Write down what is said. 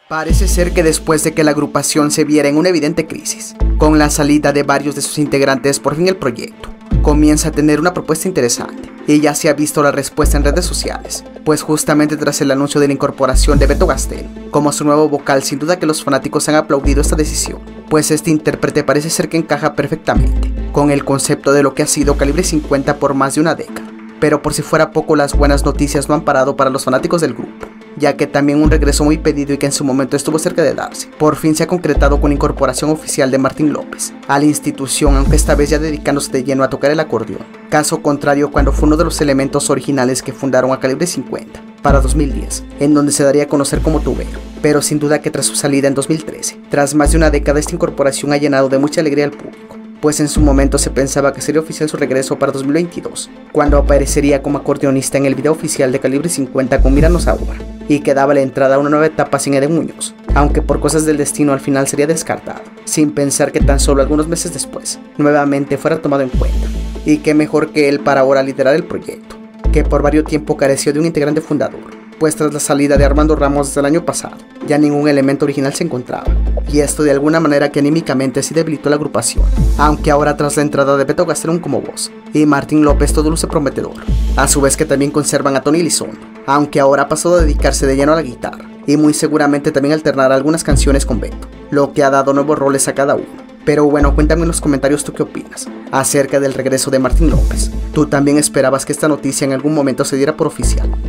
Parece ser que después de que la agrupación se viera en una evidente crisis, con la salida de varios de sus integrantes, por fin el proyecto comienza a tener una propuesta interesante, y ya se ha visto la respuesta en redes sociales, pues justamente tras el anuncio de la incorporación de Beto Gastel como su nuevo vocal, sin duda que los fanáticos han aplaudido esta decisión, pues este intérprete parece ser que encaja perfectamente con el concepto de lo que ha sido Calibre 50 por más de una década. Pero por si fuera poco, las buenas noticias no han parado para los fanáticos del grupo, ya que también un regreso muy pedido y que en su momento estuvo cerca de darse, por fin se ha concretado con la incorporación oficial de Martín López a la institución, aunque esta vez ya dedicándose de lleno a tocar el acordeón, caso contrario cuando fue uno de los elementos originales que fundaron a Calibre 50 para 2010, en donde se daría a conocer como tubero. Pero sin duda que tras su salida en 2013, tras más de una década, esta incorporación ha llenado de mucha alegría al público, pues en su momento se pensaba que sería oficial su regreso para 2022, cuando aparecería como acordeonista en el video oficial de Calibre 50 con Míranos Ahora, y que daba la entrada a una nueva etapa sin Eden Muñoz, aunque por cosas del destino al final sería descartado, sin pensar que tan solo algunos meses después, nuevamente fuera tomado en cuenta. Y qué mejor que él para ahora liderar el proyecto, que por varios tiempo careció de un integrante fundador, pues tras la salida de Armando Ramos desde el año pasado, ya ningún elemento original se encontraba, y esto de alguna manera que anímicamente sí debilitó la agrupación, aunque ahora tras la entrada de Beto Gastelum como voz, y Martín López todo luce prometedor, a su vez que también conservan a Tony Elizondo, aunque ahora ha pasado a dedicarse de lleno a la guitarra, y muy seguramente también alternará algunas canciones con Beto, lo que ha dado nuevos roles a cada uno. Pero bueno, cuéntame en los comentarios tú qué opinas acerca del regreso de Martín López. ¿Tú también esperabas que esta noticia en algún momento se diera por oficial?